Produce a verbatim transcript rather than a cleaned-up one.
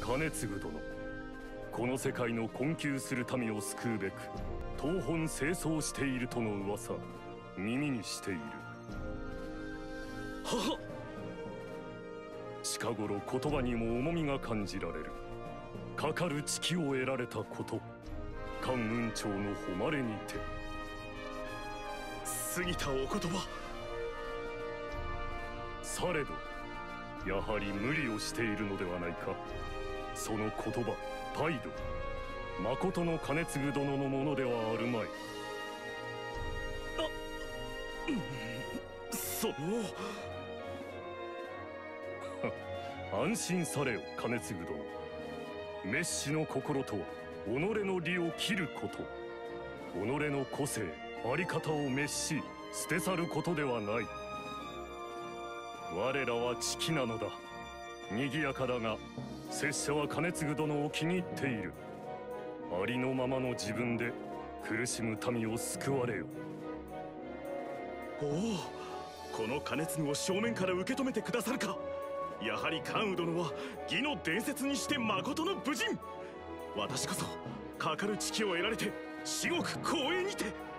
兼続殿、この世界の困窮する民を救うべく東奔清掃しているとの噂、耳にしている。 ははっ。 近頃言葉にも重みが感じられる。かかる知識を得られたこと、関雲長の誉れにて。 過ぎたお言葉。 されどやはり無理をしているのではないか。その言葉、態度、まことの兼続殿のものではあるまい。 あ、うん、その安心されよ兼続殿。滅私の心とは己の利を切ること。己の個性、あり方を滅し捨て去ることではない。我らは知己なのだ。賑やかだが拙者は兼続殿を気に入っている。ありのままの自分で苦しむ民を救われよ。 おお、この兼続を正面から受け止めてくださるか。やはり関羽殿は義の伝説にして誠の武人。私こそかかる知識を得られて至極光栄にて。